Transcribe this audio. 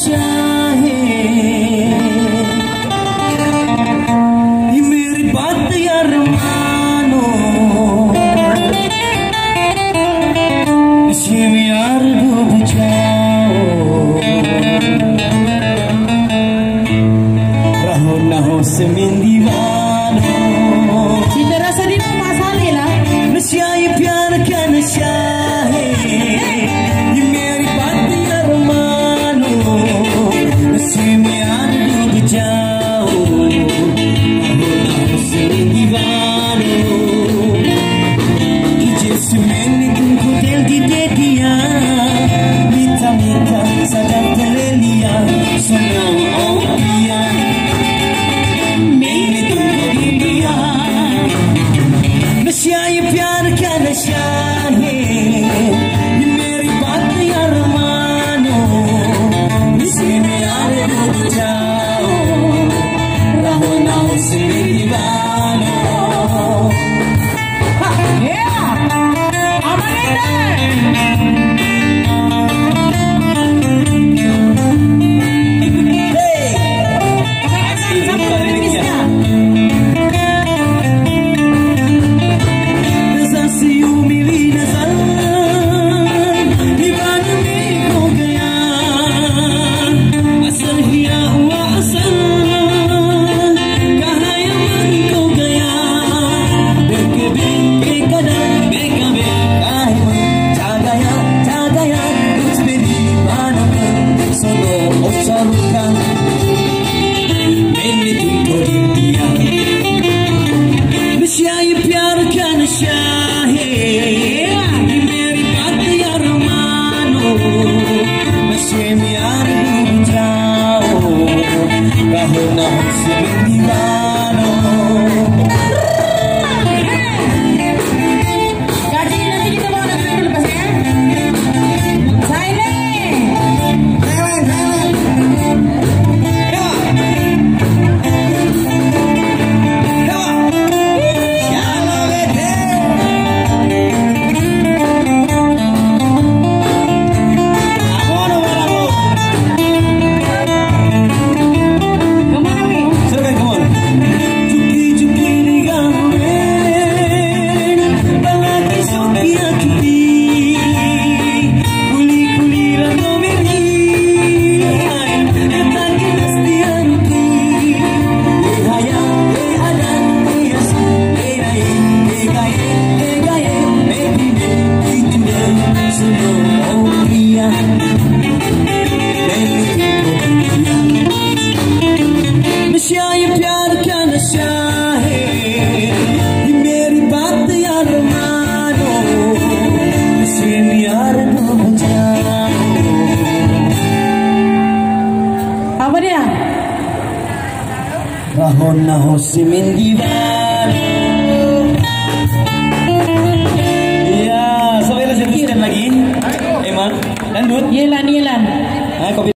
नशा है, ये मेरी बात यार मानो, इसी में यार डूब जाओ, रहो ना हो Sameen दीवानो। Cinta rasa di rumah Salila. नशा ये प्यार का नशा है, ये मेरी बात यार मानो, नशे में यार डूब जाओ, रहो ना हो समीन दीवानो। कि जैसे मैंने तुमको दिल दे दिया, मीठा मीठा सदा ले लिया, सुनो ओ पिया, मैंने तुमको दे दिया। नशा ये प्यार का नशा है, ये मेरी बात यार मानो, इसी में यार डूब जाओ, रहो ना उसमें दीवानो। नशा ये प्यार का नशा है, ये मेरी बात यार मानो, नशे में यार डूब जाओ, रहो ना उसमें दीवानो। Jadi nanti kita bawa lagu dulu pas ya. Silent. नशा ये प्यार का नशा है, ये मेरी बात यार मानो, नशे में यार डूब जाओ। Apa dia? रहो ना हो समीन दीवानो।